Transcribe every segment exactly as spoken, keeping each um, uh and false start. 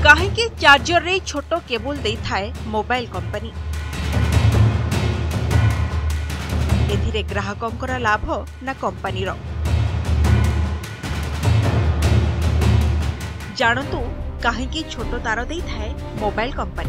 कहीं चार्जर रे छोट केबल दे थाए मोबाइल कंपनी। एथिरे ग्राहकंकर लाभ ना कंपनी रो जानतु कहीं छोट तार दे थाए मोबाइल कंपनी।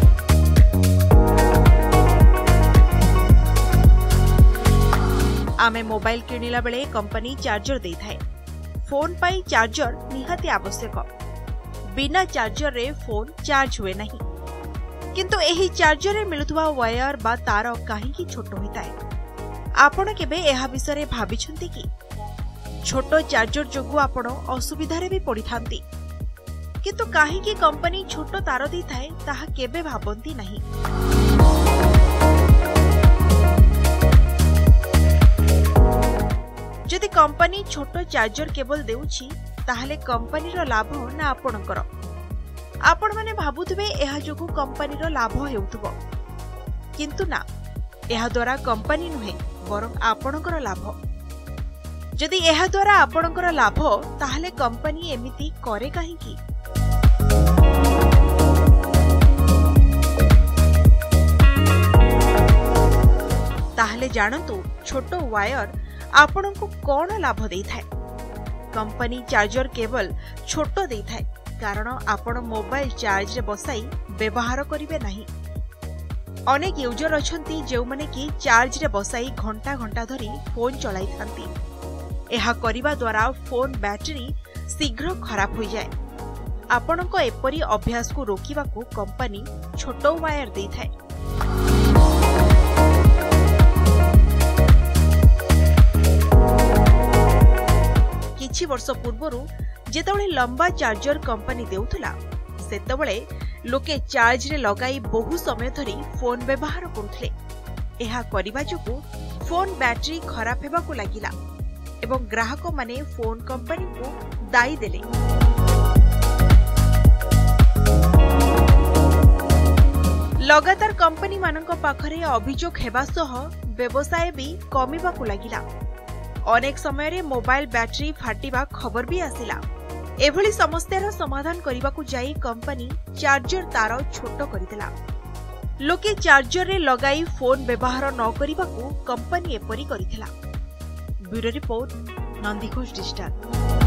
आमे मोबाइल किनिला बेले कंपनी चार्जर दे थाए। फोन पाई चार्जर निहाती आवश्यक। बिना चार्जर रे फोन चार्ज हुए नहीं, किंतु एही चार्जर रे मिलुथुवा वायर बा तार कहीं छोट होता है। आपण केबे एहा विषय रे भाबिछंती कि छोट चार्जर जोगु आपण असुविधा रे भी पड़ी थांती, किंतु कहीं कंपनी छोट तार दी थाए ताहा केबे भाबंती नहीं। जदि कंपनी छोट चार्जर केबल देउछि ताहले कंपनी रो लाभ ना आपणकर। आपण माने भाबुथबे एहा जोगु कंपनी रो लाभ हेउथबो, किंतु ना, एहा द्वारा कंपनी नुहे बरं आपणकर लाभ। जदि एहा द्वारा आपणकर लाभ ताहले कंपनी एमिति करे काहेकि? ताहले जानतु छोट वायर आपणको कोन लाभ देई थाए। कंपनी चार्जर केबल छोट देई थाए कारण आपण मोबाइल चार्ज रे बसाई व्यवहार करिवे नहीं। अनेक यूजर अछंती जेउ माने कि चार्ज रे बसाई घंटा घंटा धरी फोन चलाई थांती। एहा करिबा द्वारा फोन बैटरी शीघ्र खराब हो जाए। आपणको एपरी अभ्यास को रोकिबाकू कंपनी छोट वायर देई थाए। किछि वर्ष पूर्वरु जेतबळे लंबा चार्जर कंपनी देउथला सेतबळे लोके चार्ज रे लगाई बहु समय धरी फोन व्यवहार करुथले। एहा करिबा जोगु फोन बैटरी खराब हेबाकू लागिला एवं ग्राहक माने फोन कंपनी को दायी देले। लगातार कंपनी मानक पाखरे अभियोग हेबा सह व्यवसाय भी कमिबाकू लागिला। अनेक समय रे मोबाइल बैटरी फाटिबा खबर भी आसिला। एभली समस्यार समाधान करबाकू जाई कंपनी चार्जर तार छोट करदिला। लोके चार्जर रे लगाई फोन व्यवहार न करबाकू कंपनी एपरी करिथिला। Bureau report, Nandighosh digital.